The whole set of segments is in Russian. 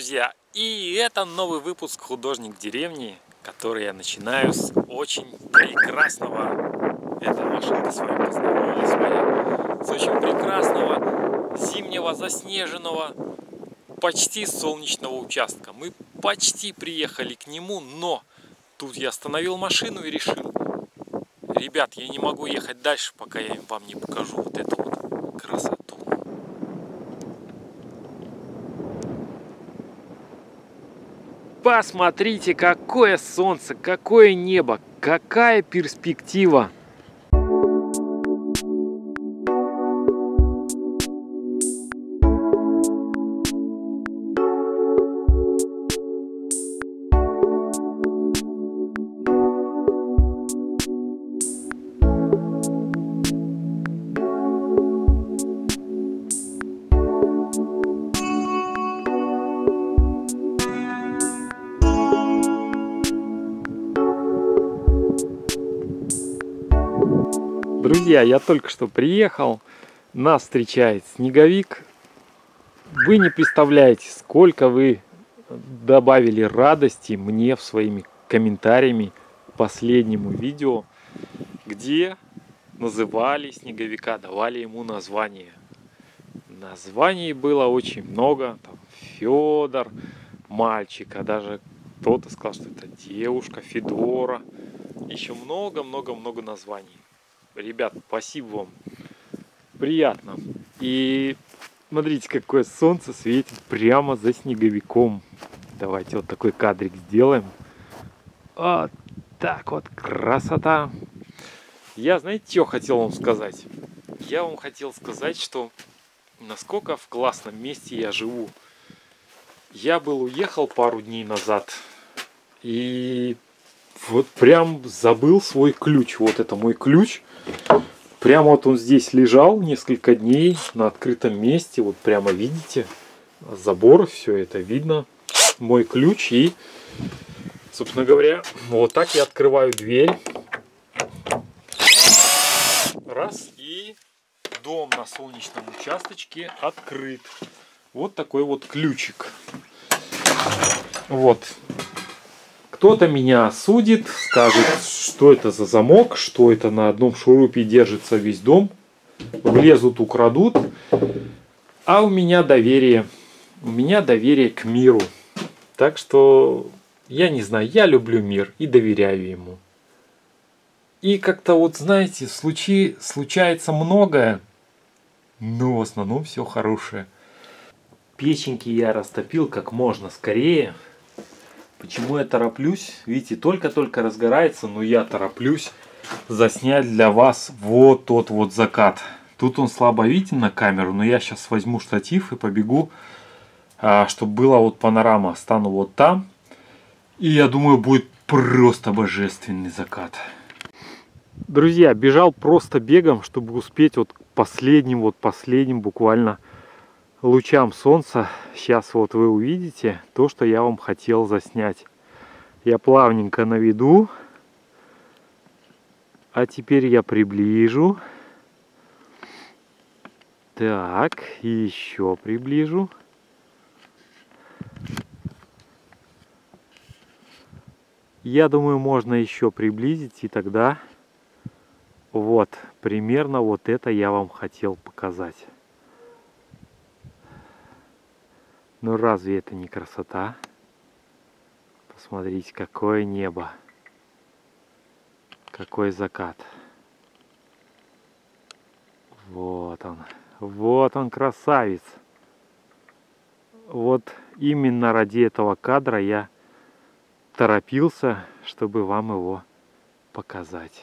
друзья! И это новый выпуск «Художник в деревне», который я начинаю с очень прекрасного... Эта машинка с вами познакомилась моя. С очень прекрасного зимнего заснеженного, почти солнечного участка. Мы почти приехали к нему, но тут я остановил машину и решил: ребят, я не могу ехать дальше, пока я вам не покажу вот эту вот красоту. Посмотрите, какое солнце, какое небо, какая перспектива. Друзья, я только что приехал, нас встречает снеговик. Вы не представляете, сколько вы добавили радости мне в своими комментариями к последнему видео, где называли снеговика, давали ему название. Названий было очень много, там Федор, мальчик, а даже кто-то сказал, что это девушка, Федора. Еще много-много-много названий. Ребят, спасибо вам. Приятно. И смотрите, какое солнце светит прямо за снеговиком. Давайте вот такой кадрик сделаем. Вот так вот, красота. Я, знаете, что хотел вам сказать? Я вам хотел сказать, что насколько в классном месте я живу. Я уехал пару дней назад. И вот прям забыл свой ключ. Вот это мой ключ. Прямо вот он здесь лежал несколько дней на открытом месте. Вот прямо видите, забор, все это видно. Мой ключ. И, собственно говоря, вот так я открываю дверь. Раз. И дом на солнечном участочке открыт. Вот такой вот ключик. Вот. Кто-то меня осудит, скажет, что это за замок, что это на одном шурупе держится весь дом. Влезут, украдут. А у меня доверие к миру. Так что, я не знаю, я люблю мир и доверяю ему. И как-то вот, знаете, случается многое, но в основном все хорошее. Печеньки я растопил как можно скорее. Почему я тороплюсь? Видите, только-только разгорается, но я тороплюсь заснять для вас вот тот вот закат. Тут он слабо виден на камеру, но я сейчас возьму штатив и побегу, чтобы была вот панорама. Стану вот там, и я думаю, будет просто божественный закат. Друзья, бежал просто бегом, чтобы успеть вот к последним буквально лучам солнца. Сейчас вот вы увидите то, что я вам хотел заснять. Я плавненько наведу, а теперь я приближу. Так, и еще приближу. Я думаю, можно еще приблизить, и тогда вот примерно вот это я вам хотел показать. Ну разве это не красота? Посмотрите, какое небо. Какой закат. Вот он красавец. Вот именно ради этого кадра я торопился, чтобы вам его показать.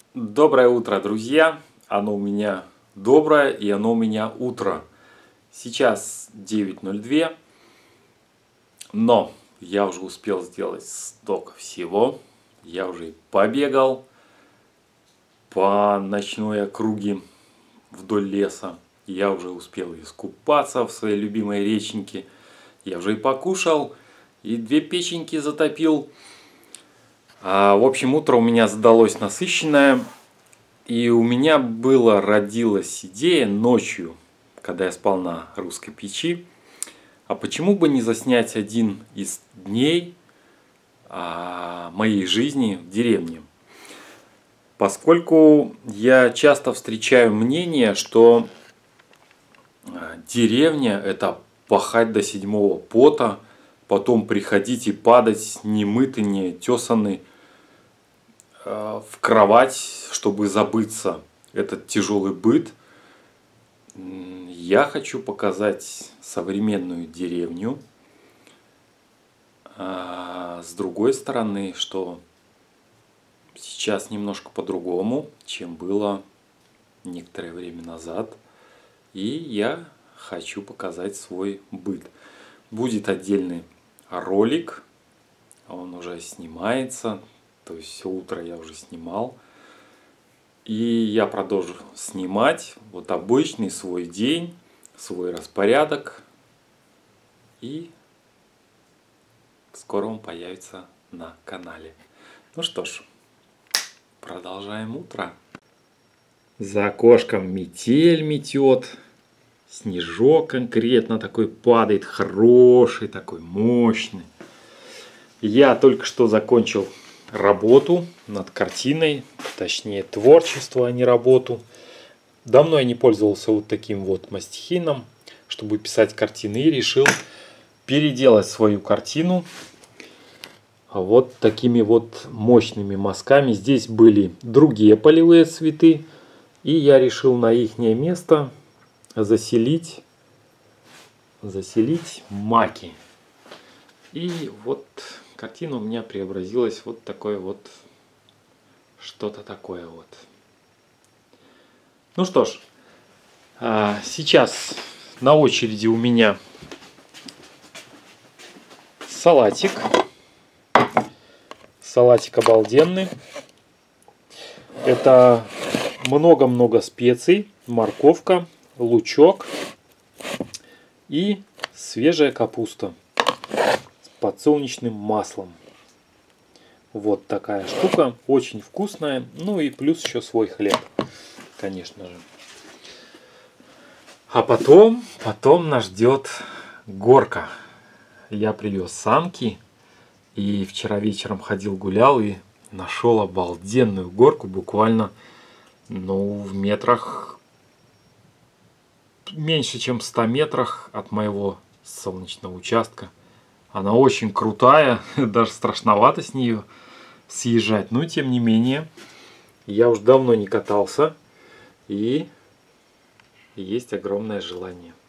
Доброе утро, друзья! Оно у меня доброе и оно у меня утро. Сейчас 9:02, но я уже успел сделать столько всего. Я уже побегал по ночной округе вдоль леса. Я уже успел искупаться в своей любимой реченьке. Я уже и покушал, и 2 печеньки затопил. В общем, утро у меня задалось насыщенное. И у меня родилась идея ночью, когда я спал на русской печи, а почему бы не заснять один из дней моей жизни в деревне. Поскольку я часто встречаю мнение, что деревня – это пахать до 7-го пота, потом приходить и падать немытый, не тесанный в кровать, чтобы забыться этот тяжелый быт. Я хочу показать современную деревню. С другой стороны, что сейчас немножко по-другому, чем было некоторое время назад. И я хочу показать свой быт. Будет отдельный ролик, он уже снимается. То есть все утро я уже снимал. И я продолжу снимать вот обычный свой день, свой распорядок. И скоро он появится на канале. Ну что ж, продолжаем утро. За окошком метель метет. Снежок конкретно такой падает, хороший, такой мощный. Я только что закончил работу над картиной, точнее творчество, а не работу. Давно я не пользовался вот таким вот мастихином, чтобы писать картины, и решил переделать свою картину вот такими вот мощными мазками. Здесь были другие полевые цветы, и я решил на их место заселить маки. И вот картина у меня преобразилась вот такое вот, что-то такое вот. Ну что ж, сейчас на очереди у меня салатик. Салатик обалденный. Это много-много специй, морковка, лучок и свежая капуста с подсолнечным маслом. Вот такая штука, очень вкусная. Ну и плюс еще свой хлеб, конечно же. А потом нас ждет горка. Я привез санки и вчера вечером ходил гулял и нашел обалденную горку, буквально, ну, в метрах, меньше чем 100 метрах от моего солнечного участка. Она очень крутая, даже страшновато с нее съезжать. Но тем не менее, я уж давно не катался, и есть огромное желание.